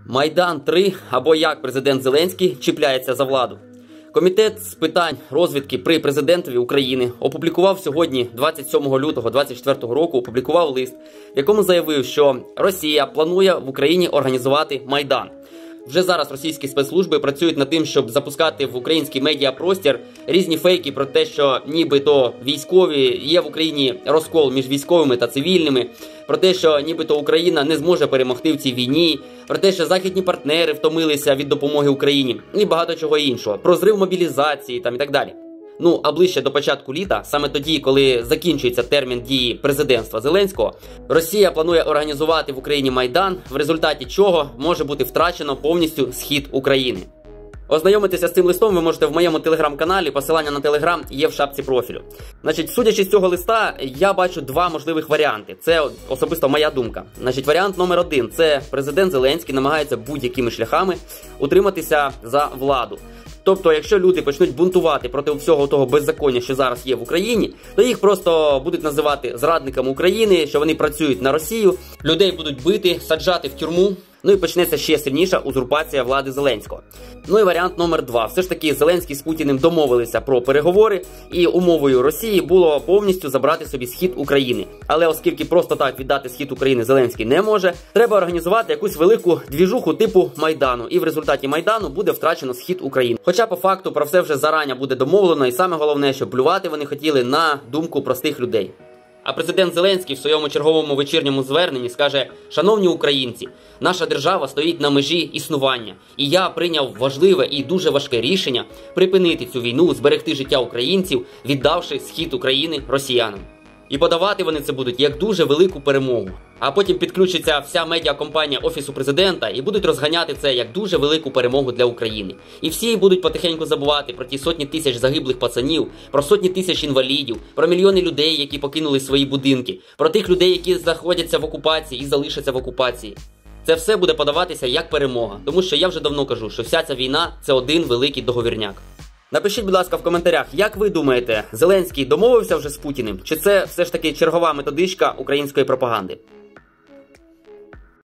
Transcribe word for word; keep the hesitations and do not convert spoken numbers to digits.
Майдан три або як президент Зеленський чіпляється за владу. Комітет з питань розвідки при президентові України опублікував сьогодні, двадцять сьомого лютого двадцять четвертого року, опублікував лист, в якому заявив, що Росія планує в Україні організувати Майдан. Вже зараз російські спецслужби працюють над тим, щоб запускати в український медіапростір різні фейки про те, що нібито військові, є в Україні розкол між військовими та цивільними, про те, що нібито Україна не зможе перемогти в цій війні, про те, що західні партнери втомилися від допомоги Україні і багато чого іншого, про зрив мобілізації там і так далі. Ну, а ближче до початку літа, саме тоді, коли закінчується термін дії президентства Зеленського, Росія планує організувати в Україні Майдан, в результаті чого може бути втрачено повністю схід України. Ознайомитися з цим листом ви можете в моєму телеграм-каналі, посилання на телеграм є в шапці профілю. Значить, судячи з цього листа, я бачу два можливих варіанти. Це особисто моя думка. Значить, варіант номер один – це президент Зеленський намагається будь-якими шляхами утриматися за владу. Тобто, якщо люди почнуть бунтувати проти всього того беззаконня, що зараз є в Україні, то їх просто будуть називати зрадниками України, що вони працюють на Росію, людей будуть бити, саджати в тюрму, ну і почнеться ще сильніша узурпація влади Зеленського. Ну і варіант номер два. Все ж таки Зеленський з Путіним домовилися про переговори, і умовою Росії було повністю забрати собі схід України. Але оскільки просто так віддати схід України Зеленський не може, треба організувати якусь велику двіжуху типу Майдану, і в результаті Майдану буде втрачено схід України. Хоча по факту про все вже зарані буде домовлено, і саме головне, що плювати вони хотіли на думку простих людей. А президент Зеленський в своєму черговому вечірньому зверненні скаже: «Шановні українці, наша держава стоїть на межі існування, і я прийняв важливе і дуже важке рішення припинити цю війну, зберегти життя українців, віддавши схід України росіянам». І подавати вони це будуть як дуже велику перемогу. А потім підключиться вся медіакомпанія Офісу Президента і будуть розганяти це як дуже велику перемогу для України. І всі будуть потихеньку забувати про ті сотні тисяч загиблих пацанів, про сотні тисяч інвалідів, про мільйони людей, які покинули свої будинки, про тих людей, які знаходяться в окупації і залишаться в окупації. Це все буде подаватися як перемога, тому що я вже давно кажу, що вся ця війна – це один великий договірняк. Напишіть, будь ласка, в коментарях, як ви думаєте, Зеленський домовився вже з Путіним, чи це все ж таки чергова методичка української пропаганди?